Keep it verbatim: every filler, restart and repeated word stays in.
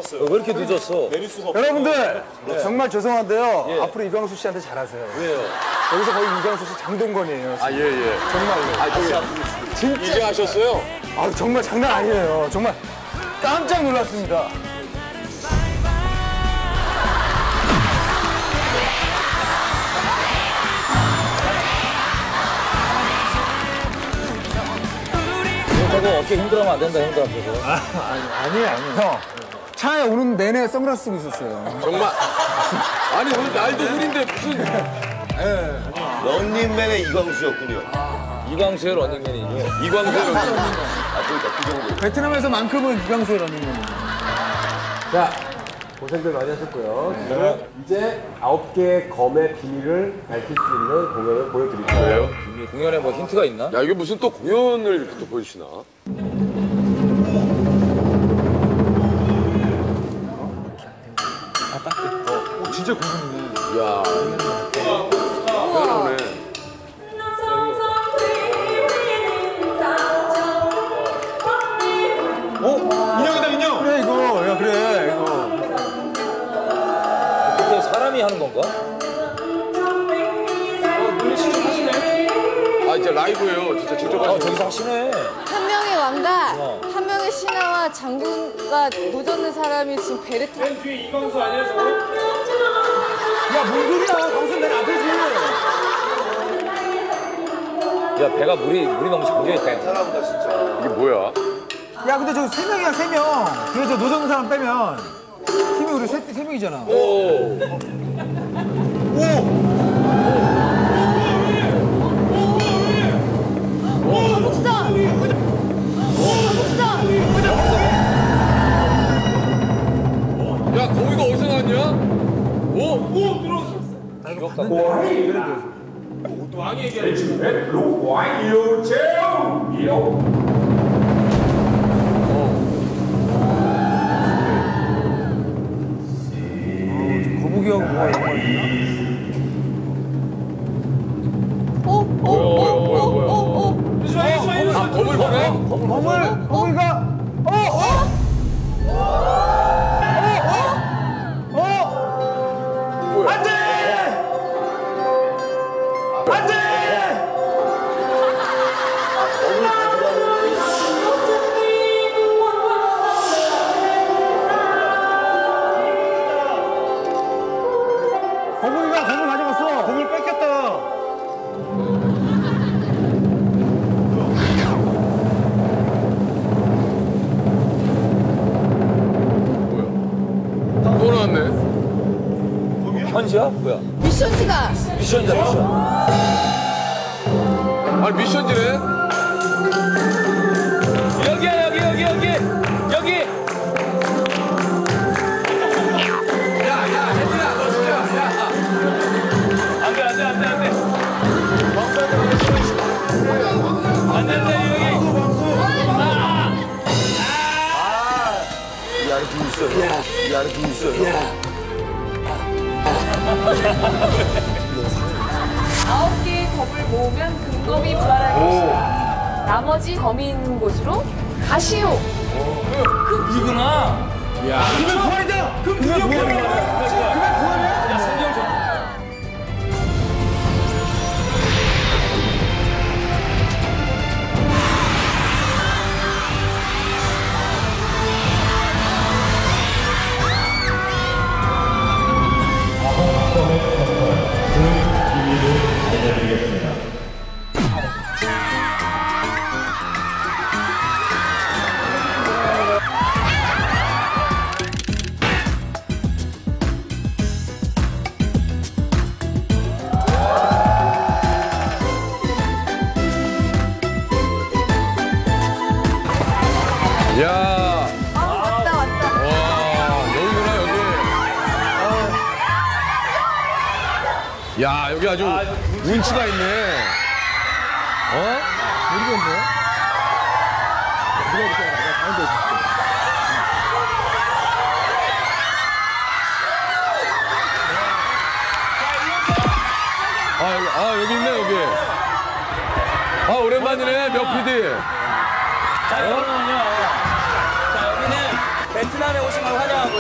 왜 이렇게 늦었어? 내릴 수가 없어. 여러분들 네. 정말 죄송한데요. 예. 앞으로 이광수 씨한테 잘하세요. 왜요? 여기서 거의 이광수 씨 장동건이에요. 아, 예, 예. 정말로. 아, 저기, 진짜. 이제 하셨어요? 아 정말 장난 아니에요. 정말 깜짝 놀랐습니다. 그렇다고 어깨 힘들어하면 안 된다, 형들 앞에서. 아니에요, 아니에요. 형, 차에 오는 내내 선글라스 쓰고 있었어요. 정말. 아니, 오늘 날도 흐린데 무슨. 런닝맨의 이광수였군요. 이광수의 러닝맨이죠. 이광수는. 아, 그러니까 그 정도. 베트남에서만큼은 이광수의 러닝맨이에요. 자, 고생들 많이 하셨고요. 지금 이제 아홉 개의 검의 비밀을 밝힐 수 있는 공연을 보여드릴 거예요. 이 공연에 뭐 힌트가 있나? 야, 이게 무슨 또 공연을 이렇게 또 보여주시나? 진짜 궁금해. 야. 대단하네. 어? 인형이다, 인형! 그래, 이거. 야, 그래, 이거. 그때 사람이 하는 건가? 아, 이제 라이브예요. 진짜 직접 아, 하시는 저기서 하시네. 한 명의 왕과 어. 한 명의 신하와 장군과 노젓는 사람이 지금 배를 타. 야, 뭔 소리야. 광수는 내 앞에지. 야, 배가 물이, 물이 너무 잠겨있다. 사람다 진짜. 이게 뭐야? 야, 근데 저 세 명이야, 세 명. 그래서 노젓는 사람 빼면 팀이 우리 세, 세 명이잖아. 오. 한국선! 한국선! 야, 거기가 어디서 나왔냐? 오? 오, 거북이하고 뭐가 연관이 있나? 오! 오! 오! 오! 오! 오! 아, 검을 보네? 거물, 거북이가, 어! 어! 어! 어! 어! 안 돼! 안 돼! 거북이가 검을 가져갔어. 검을 뺏겼다. 또 나왔네. 현지야? 뭐야? 미션지가 미션이다, 미션. 아니, 미션지네? 여기야, 여기, 여기, 여기! 여기! 야, 야, 혜진아, 너 진짜, 야! 안 돼, 안 돼, 안 돼, 안 돼! 안 돼, 안 돼, 여기! 이 안에 누구 있어요? 이 안에 누구 있어요? 아홉 개의 검을 모으면 금검이 부활할 것이다. 나머지 검이 있는 곳으로 가시오. 이구나! 그러면 부활이다! 그럼 드디어 부활이야! 그러면 부활이야! 야, 성경 좀. 야. 아, 왔다, 왔다. 와, 여기구나, 여기. 야, 여기 아주 운치가 있네. 어? 모르겠네. 누가 이렇게 하나 내가 가운데 있을게. 아, 여기, 아, 여기 있네, 여기. 아, 오랜만이네, 몇 피디. 자, 여러분은요. 자, 여기는 베트남에 오신 걸 환영하고